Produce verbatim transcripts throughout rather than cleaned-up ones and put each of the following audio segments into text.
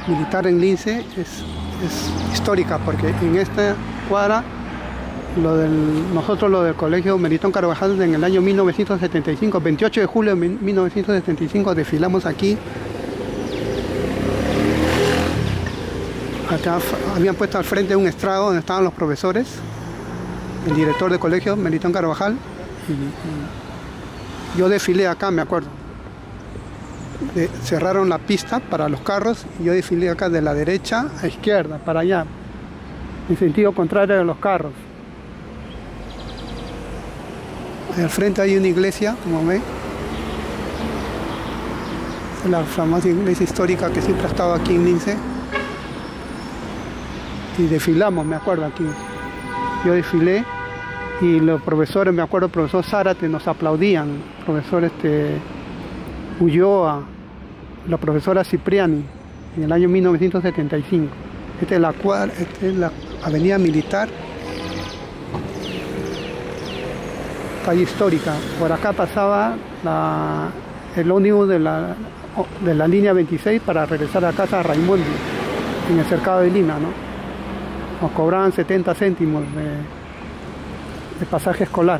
militar en Lince es, es histórica, porque en esta cuadra, lo del, nosotros lo del Colegio Melitón Carvajal en el año mil novecientos setenta y cinco, veintiocho de julio de mil novecientos setenta y cinco, desfilamos aquí. Acá habían puesto al frente un estrado donde estaban los profesores, el director del Colegio Melitón Carvajal, y, y yo desfilé acá, me acuerdo. De, cerraron la pista para los carros y yo desfilé acá de la derecha a izquierda, para allá, en sentido contrario de los carros. Al frente hay una iglesia, como ven, es la famosa iglesia histórica que siempre ha estado aquí en Lince, y desfilamos, me acuerdo, aquí. Yo desfilé y los profesores, me acuerdo, el profesor Zárate nos aplaudían, el profesor este, Ulloa, la profesora Cipriani, en el año mil novecientos setenta y cinco. Esta es la, esta es la avenida Militar, calle histórica. Por acá pasaba la, el ómnibus de la, de la línea veintiséis para regresar a casa a Raimondi, en el cercado de Lima, ¿no? Nos cobraban setenta céntimos de, de pasaje escolar.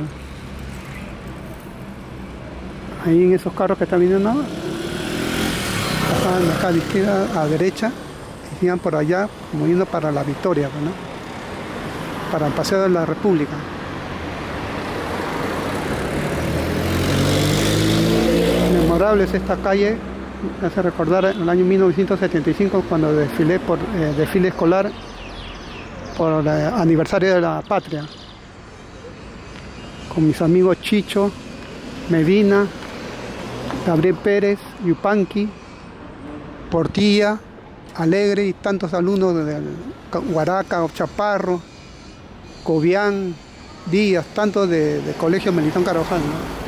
Ahí en esos carros que están viniendo, pasaban de acá de izquierda a derecha y iban por allá como yendo para la Victoria, ¿no? Para el Paseo de la República. Memorable es esta calle, me hace recordar el año mil novecientos setenta y cinco cuando desfilé por eh, desfile escolar por el aniversario de la patria, con mis amigos Chicho, Medina, Gabriel Pérez, Yupanqui, Portilla, Alegre y tantos alumnos del Huaraca, Chaparro, Cobián, Díaz, tantos de, de Colegio Melitón Carvajal, ¿no?